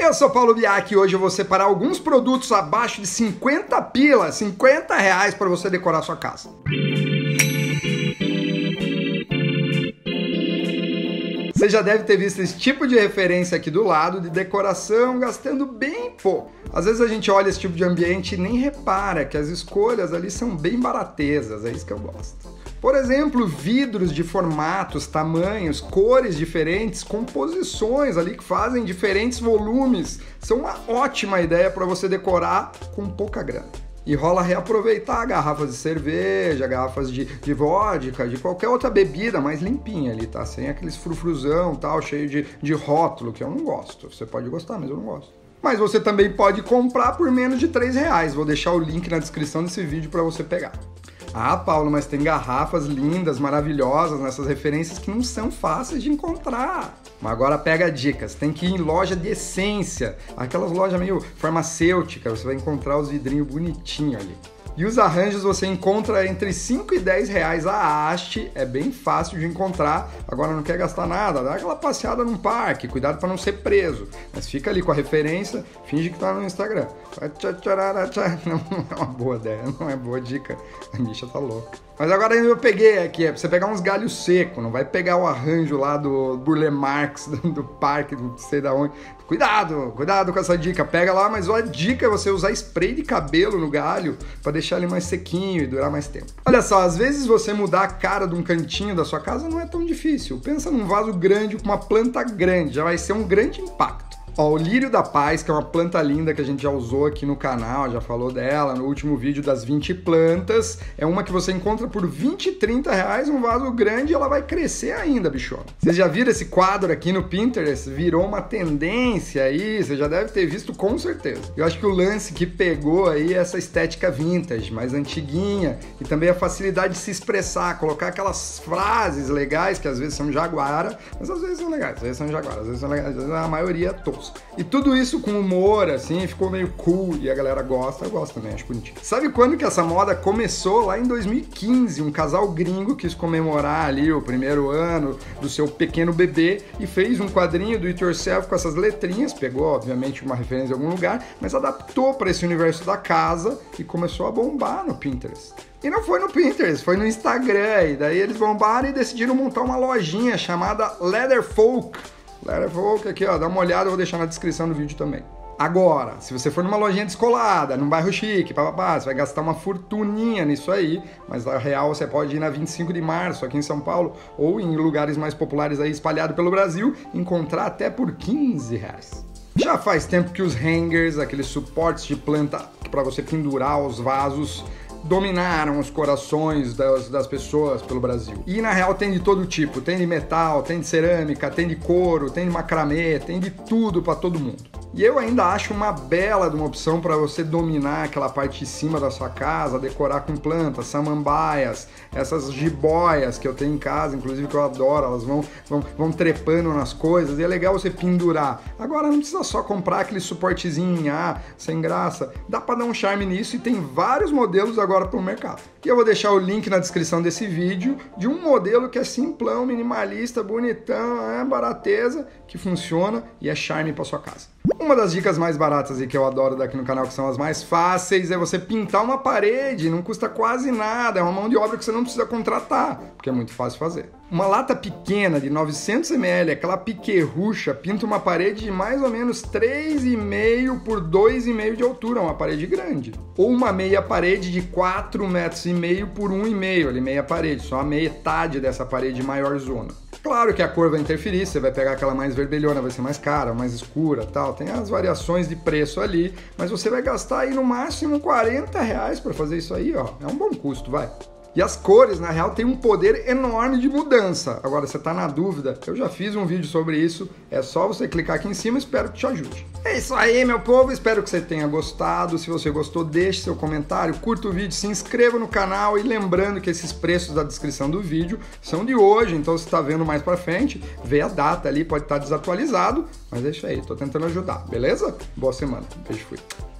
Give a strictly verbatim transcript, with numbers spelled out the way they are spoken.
Eu sou Paulo Biak e hoje eu vou separar alguns produtos abaixo de cinquenta pila, cinquenta reais para você decorar sua casa. Você já deve ter visto esse tipo de referência aqui do lado, de decoração, gastando bem pouco. Às vezes a gente olha esse tipo de ambiente e nem repara que as escolhas ali são bem baratesas, é isso que eu gosto. Por exemplo, vidros de formatos, tamanhos, cores diferentes, composições ali que fazem diferentes volumes. São uma ótima ideia para você decorar com pouca grana. E rola reaproveitar garrafas de cerveja, garrafas de, de vodka, de qualquer outra bebida mais limpinha ali, tá? Sem aqueles frufruzão tal, cheio de, de rótulo, que eu não gosto. Você pode gostar, mas eu não gosto. Mas você também pode comprar por menos de três reais. Vou deixar o link na descrição desse vídeo para você pegar. Ah, Paulo, mas tem garrafas lindas, maravilhosas nessas referências que não são fáceis de encontrar. Mas agora pega dicas, tem que ir em loja de essência, aquelas lojas meio farmacêuticas, você vai encontrar os vidrinhos bonitinhos ali. E os arranjos você encontra entre cinco e dez reais a haste, é bem fácil de encontrar. Agora não quer gastar nada, dá aquela passeada num parque, cuidado para não ser preso. Mas fica ali com a referência, finge que tá no Instagram. Não é uma boa ideia, não é boa dica, a bicha tá louca. Mas agora eu peguei aqui, é pra você pegar uns galhos secos, não vai pegar o arranjo lá do Burle Marx, do, do parque, não sei da onde. Cuidado, cuidado com essa dica, pega lá, mas a dica é você usar spray de cabelo no galho para deixar ele mais sequinho e durar mais tempo. Olha só, às vezes você mudar a cara de um cantinho da sua casa não é tão difícil. Pensa num vaso grande com uma planta grande, já vai ser um grande impacto. Ó, o lírio da paz, que é uma planta linda que a gente já usou aqui no canal, já falou dela no último vídeo das vinte plantas, é uma que você encontra por vinte, trinta reais, um vaso grande e ela vai crescer ainda, bichona. Vocês já viram esse quadro aqui no Pinterest? Virou uma tendência aí, você já deve ter visto com certeza. Eu acho que o lance que pegou aí é essa estética vintage, mais antiguinha, e também a facilidade de se expressar, colocar aquelas frases legais, que às vezes são jaguara, mas às vezes são legais, às vezes são jaguara, às vezes são legais, às vezes a maioria é tosca. E tudo isso com humor, assim, ficou meio cool e a galera gosta, eu gosto também, acho bonitinho. Sabe quando que essa moda começou? Lá em dois mil e quinze, um casal gringo quis comemorar ali o primeiro ano do seu pequeno bebê e fez um quadrinho do It Yourself com essas letrinhas, pegou, obviamente, uma referência em algum lugar, mas adaptou para esse universo da casa e começou a bombar no Pinterest. E não foi no Pinterest, foi no Instagram, e daí eles bombaram e decidiram montar uma lojinha chamada Leather Folk. Leather Folk aqui, ó, dá uma olhada, eu vou deixar na descrição do vídeo também. Agora, se você for numa lojinha descolada, num bairro chique, papapá, você vai gastar uma fortuninha nisso aí, mas na real você pode ir na vinte e cinco de março aqui em São Paulo ou em lugares mais populares aí espalhados pelo Brasil, encontrar até por quinze reais. Já faz tempo que os hangers, aqueles suportes de planta para você pendurar os vasos, dominaram os corações das, das pessoas pelo Brasil. E na real tem de todo tipo, tem de metal, tem de cerâmica, tem de couro, tem de macramê, tem de tudo para todo mundo. E eu ainda acho uma bela de uma opção para você dominar aquela parte de cima da sua casa, decorar com plantas, samambaias, essas jiboias que eu tenho em casa, inclusive que eu adoro, elas vão, vão, vão trepando nas coisas e é legal você pendurar. Agora não precisa só comprar aquele suportezinho, ah, sem graça, dá para dar um charme nisso e tem vários modelos agora para o mercado. E eu vou deixar o link na descrição desse vídeo de um modelo que é simplão, minimalista, bonitão, é barateza, que funciona e é charme para sua casa. Uma das dicas mais baratas e que eu adoro daqui no canal, que são as mais fáceis, é você pintar uma parede, não custa quase nada, é uma mão de obra que você não precisa contratar, porque é muito fácil fazer. Uma lata pequena de novecentos mililitros, aquela piquerrucha, pinta uma parede de mais ou menos três e meio por dois e meio de altura, uma parede grande. Ou uma meia parede de quatro metros e meio por um e meio, ali meia parede, só a metade dessa parede maior zona. Claro que a cor vai interferir, você vai pegar aquela mais vermelhona, vai ser mais cara, mais escura, tal, tem as variações de preço ali, mas você vai gastar aí no máximo quarenta reais para fazer isso aí, ó, é um bom custo, vai. E as cores, na real, têm um poder enorme de mudança. Agora, você tá na dúvida? Eu já fiz um vídeo sobre isso. É só você clicar aqui em cima e espero que te ajude. É isso aí, meu povo. Espero que você tenha gostado. Se você gostou, deixe seu comentário, curta o vídeo, se inscreva no canal. E lembrando que esses preços da descrição do vídeo são de hoje. Então, se está vendo mais pra frente, vê a data ali. Pode estar desatualizado. Mas é isso aí. Tô tentando ajudar, beleza? Boa semana. Beijo, fui.